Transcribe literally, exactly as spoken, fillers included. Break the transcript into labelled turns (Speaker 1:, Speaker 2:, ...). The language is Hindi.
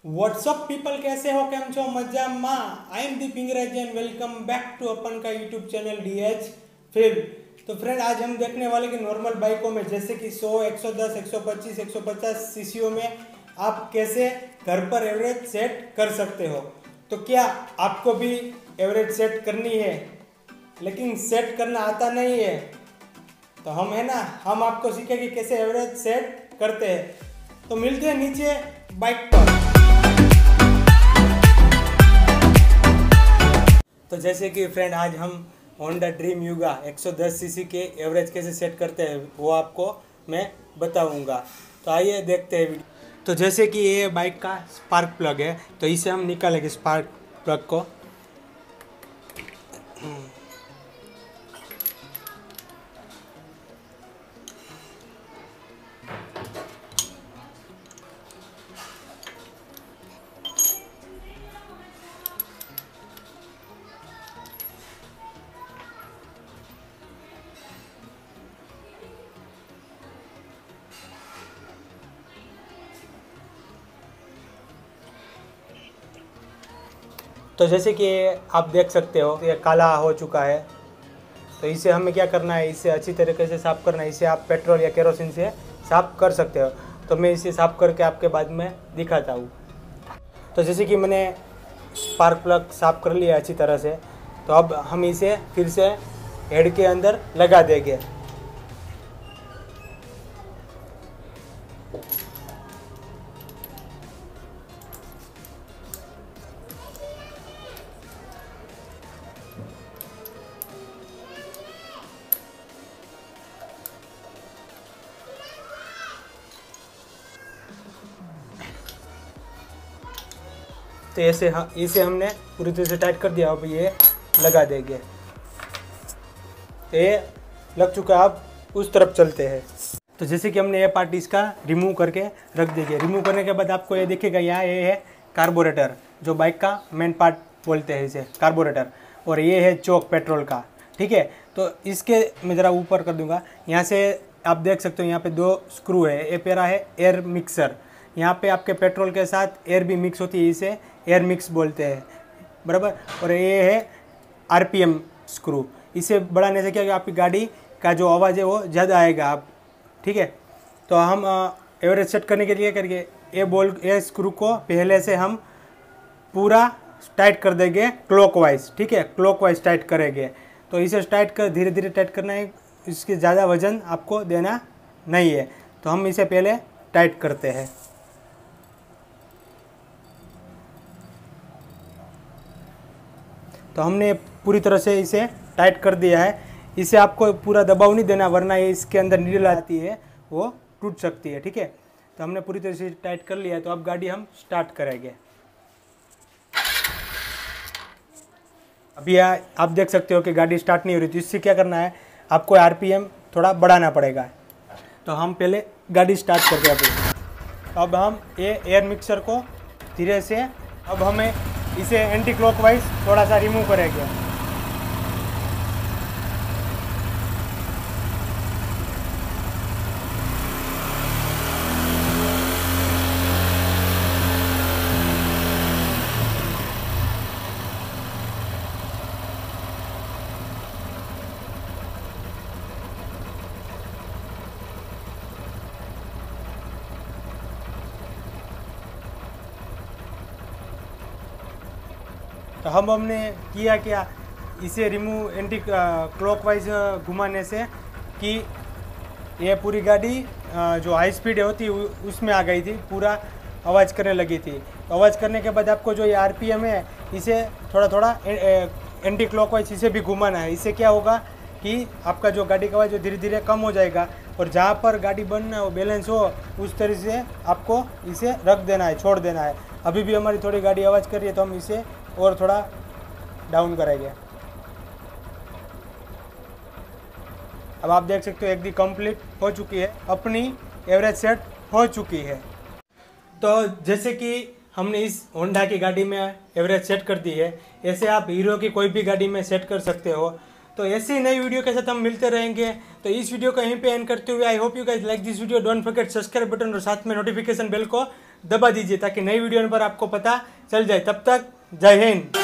Speaker 1: व्हाट्सअप पीपल, कैसे हो, केम छो, मजा माँ। आई एम दीप इंग्रेजी एंड वेलकम बैक टू अपन का YouTube channel D H film. तो फ्रेंड, आज हम देखने वाले कि नॉर्मल बाइकों में जैसे कि सौ, एक सौ दस, एक सौ पच्चीस, एक सौ पचास सीसीओ में आप कैसे घर पर एवरेज सेट कर सकते हो। तो क्या आपको भी एवरेज सेट करनी है लेकिन सेट करना आता नहीं है, तो हम है ना हम आपको सीखेंगे कैसे एवरेज सेट करते हैं। तो मिलते हैं नीचे बाइक पर। तो जैसे कि फ्रेंड, आज हम होंडा ड्रीम युगा एक सौ दस सीसी के एवरेज कैसे सेट करते हैं वो आपको मैं बताऊंगा। तो आइए देखते हैं वीडियो। तो जैसे कि ये बाइक का स्पार्क प्लग है, तो इसे हम निकालेंगे स्पार्क प्लग को। तो जैसे कि आप देख सकते हो ये काला हो चुका है, तो इसे हमें क्या करना है, इसे अच्छी तरीके से साफ़ करना है। इसे आप पेट्रोल या केरोसिन से साफ़ कर सकते हो। तो मैं इसे साफ़ करके आपके बाद में दिखाता हूँ। तो जैसे कि मैंने स्पार्क प्लग साफ़ कर लिया अच्छी तरह से, तो अब हम इसे फिर से हेड के अंदर लगा देंगे। तो ऐसे हाँ इसे हमने पूरी तरह से टाइट कर दिया। अब ये लगा देंगे। तो ये लग चुका है, अब उस तरफ चलते हैं। तो जैसे कि हमने ये पार्ट इसका रिमूव करके रख देंगे। रिमूव करने के बाद आपको ये दिखेगा, यहाँ ये है कार्बोरेटर, जो बाइक का मेन पार्ट बोलते हैं इसे, कार्बोरेटर। और ये है चोक पेट्रोल का, ठीक है। तो इसके मैं ज़रा ऊपर कर दूंगा। यहाँ से आप देख सकते हो, यहाँ पे दो स्क्रू है। ये पेरा है एयर मिक्सर। यहाँ पे आपके पेट्रोल के साथ एयर भी मिक्स होती है, इसे एयर मिक्स बोलते हैं, बराबर। और ये है आरपीएम स्क्रू। इसे बढ़ाने से क्या होगा, आपकी गाड़ी का जो आवाज़ है वो ज़्यादा आएगा आप, ठीक है। तो हम एवरेज सेट करने के लिए करके ये बोल ये स्क्रू को पहले से हम पूरा टाइट कर देंगे क्लॉकवाइज, ठीक है। क्लॉकवाइज टाइट करेंगे। तो इसे टाइट कर धीरे धीरे टाइट करना है, इसके ज़्यादा वजन आपको देना नहीं है। तो हम इसे पहले टाइट करते हैं। तो हमने पूरी तरह से इसे टाइट कर दिया है। इसे आपको पूरा दबाव नहीं देना, वरना ये इसके अंदर नीडल आती है वो टूट सकती है, ठीक है। तो हमने पूरी तरह से टाइट कर लिया है। तो अब गाड़ी हम स्टार्ट करेंगे। अभी आप देख सकते हो कि गाड़ी स्टार्ट नहीं हो रही। तो इससे क्या करना है, आपको आरपीएम थोड़ा बढ़ाना पड़ेगा। तो हम पहले गाड़ी स्टार्ट करते हैं अभी। तो अब हम ये एयर मिक्सर को धीरे से अब हमें इसे एंटी क्लॉकवाइज थोड़ा सा रिमूव करेंगे। तो हम हमने किया क्या, इसे रिमूव एंटी क्लॉकवाइज घुमाने से कि ये पूरी गाड़ी जो हाई स्पीड होती उसमें आ गई थी, पूरा आवाज़ करने लगी थी। तो आवाज़ करने के बाद आपको जो ये आरपीएम है, इसे थोड़ा थोड़ा एंटी क्लॉकवाइज इसे भी घुमाना है। इससे क्या होगा कि आपका जो गाड़ी का आवाज़ जो धीरे धीरे कम हो जाएगा, और जहाँ पर गाड़ी बनना हो, बैलेंस हो, उस तरह से आपको इसे रख देना है, छोड़ देना है। अभी भी हमारी थोड़ी गाड़ी आवाज़ कर रही है, तो हम इसे और थोड़ा डाउन करेंगे। अब आप देख सकते हो एक दी कंप्लीट हो चुकी है, अपनी एवरेज सेट हो चुकी है। तो जैसे कि हमने इस होंडा की गाड़ी में एवरेज सेट कर दी है, ऐसे आप हीरो की कोई भी गाड़ी में सेट कर सकते हो। तो ऐसी नई वीडियो के साथ हम मिलते रहेंगे। तो इस वीडियो को यहीं पे एंड करते हुए I hope you guys like this video. Don't forget subscribe button और साथ में नोटिफिकेशन बेल को दबा दीजिए ताकि नई वीडियो पर आपको पता चल जाए। तब तक जय हिंद।